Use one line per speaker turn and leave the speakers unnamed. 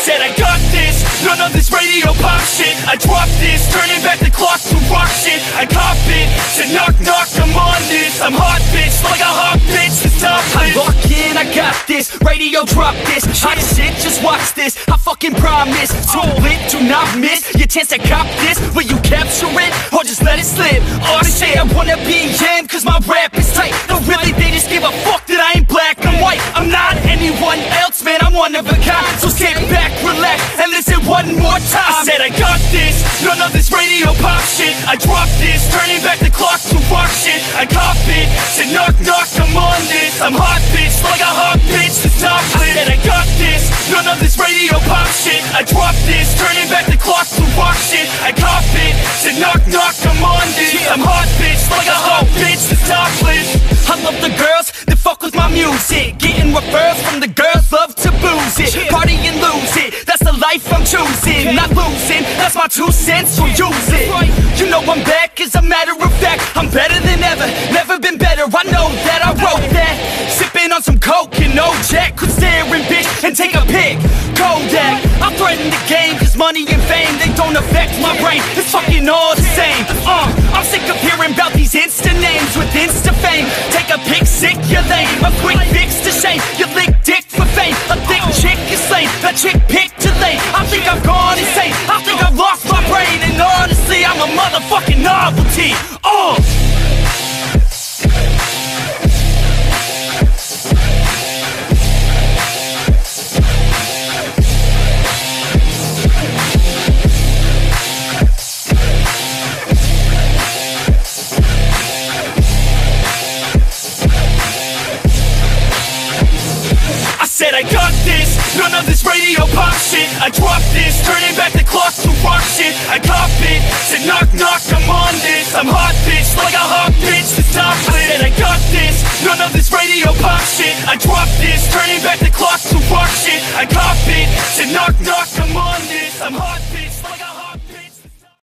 said I got this, none of this radio pop shit. I dropped this, turning back the clock to rock shit. I cop it, said knock knock, I'm on this. I'm hot bitch, like a hot bitch, it's topless. I lock in, I got this, radio drop this. Hot shit, just watch this, I fucking promise. Too lit, do not miss your chance to cop this. Will you capture it, or just let it slip? Or they say I wanna be in, cause my rap is tight. No really, they just give a fuck that I ain't black and white. I'm not anyone else, man, I'm one of a kind. So sit back, relax, and listen one more time. I said I got this, none of this radio pop shit. I dropped this, turning back the clock to rock shit. I cop it, said knock knock, I'm on this. I'm hot bitch, like a hot bitch, the topless. I said I got this, none of this radio pop shit. I dropped this, turning back the clock to rock shit. I cop it, said knock knock, I'm on this. I'm hot bitch, like a hot bitch, the topless. I love the girls that fuck with my music, getting referrals from the girls love to booze it, party and lose it. That's the life I'm choosing, not losing. That's my 2 cents, so use it. You know I'm back, as a matter of fact. I'm better than ever, never been better. I know that I wrote that. Sipping on some coke and no jack, could stare and bitch and take a pic. Kodak, I threaten the game, cause money and fame, they don't affect my brain. It's fucking all the same. I'm sick of hearing about these Insta names with Insta fame. Take a pic, sick, you're lame. A quick fix to shame, you lick dick for fame. A thick chick is slain, a chick picked to lane. I think I've gone insane, I think I've lost my brain. And honestly, I'm a motherfucking novelty. Said I got this, none of this radio pop shit. I dropped this, turning back the clock to rock shit. I cop it, said knock knock, I'm on this. I'm hot bitch, like a hot bitch, the topless. I said I got this, none of this radio pop shit. I dropped this, turning back the clock to rock shit. I cop it, said knock knock, I'm on this. I'm hot bitch.